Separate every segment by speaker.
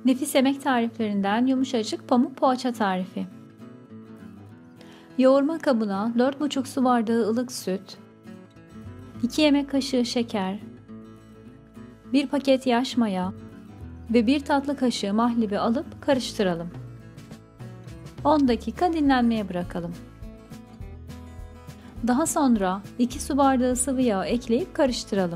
Speaker 1: Nefis yemek tariflerinden yumuşacık pamuk poğaça tarifi. Yoğurma kabına 4,5 su bardağı ılık süt, 2 yemek kaşığı şeker, 1 paket yaş maya ve 1 tatlı kaşığı mahlebi alıp karıştıralım. 10 dakika dinlenmeye bırakalım. Daha sonra 2 su bardağı sıvı yağ ekleyip karıştıralım.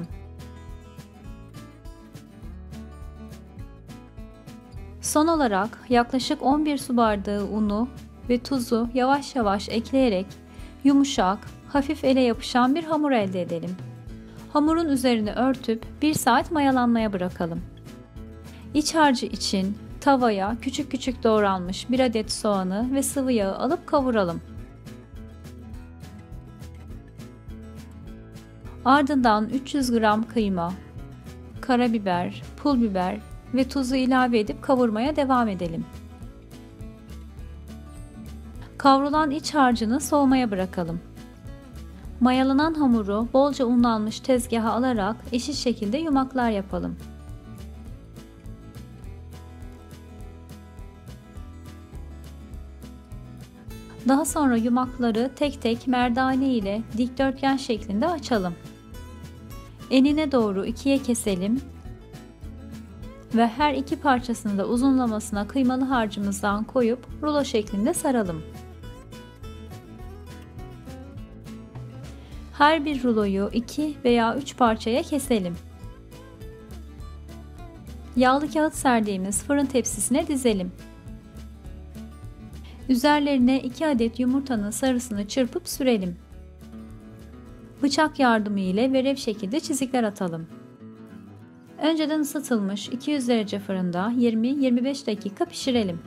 Speaker 1: Son olarak yaklaşık 11 su bardağı unu ve tuzu yavaş yavaş ekleyerek yumuşak, hafif ele yapışan bir hamur elde edelim. Hamurun üzerine örtüp 1 saat mayalanmaya bırakalım. İç harcı için tavaya küçük küçük doğranmış 1 adet soğanı ve sıvı yağı alıp kavuralım. Ardından 300 gram kıyma, karabiber, pul biber ve tuzu ilave edip kavurmaya devam edelim. Kavrulan iç harcını soğumaya bırakalım. Mayalanan hamuru bolca unlanmış tezgaha alarak eşit şekilde yumaklar yapalım. Daha sonra yumakları tek tek merdane ile dikdörtgen şeklinde açalım. Enine doğru ikiye keselim ve her iki parçasını da uzunlamasına kıymalı harcımızdan koyup rulo şeklinde saralım. Her bir ruloyu 2 veya 3 parçaya keselim. Yağlı kağıt serdiğimiz fırın tepsisine dizelim. Üzerlerine 2 adet yumurtanın sarısını çırpıp sürelim. Bıçak yardımı ile verev şekilde çizikler atalım. Önceden ısıtılmış 200 derece fırında 20-25 dakika pişirelim.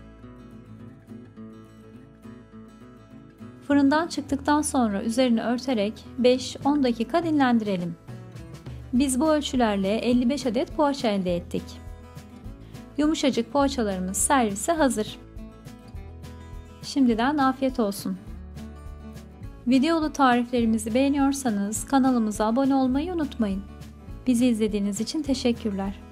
Speaker 1: Fırından çıktıktan sonra üzerini örterek 5-10 dakika dinlendirelim. Biz bu ölçülerle 55 adet poğaça elde ettik. Yumuşacık poğaçalarımız servise hazır. Şimdiden afiyet olsun. Videolu tariflerimizi beğeniyorsanız kanalımıza abone olmayı unutmayın. Bizi izlediğiniz için teşekkürler.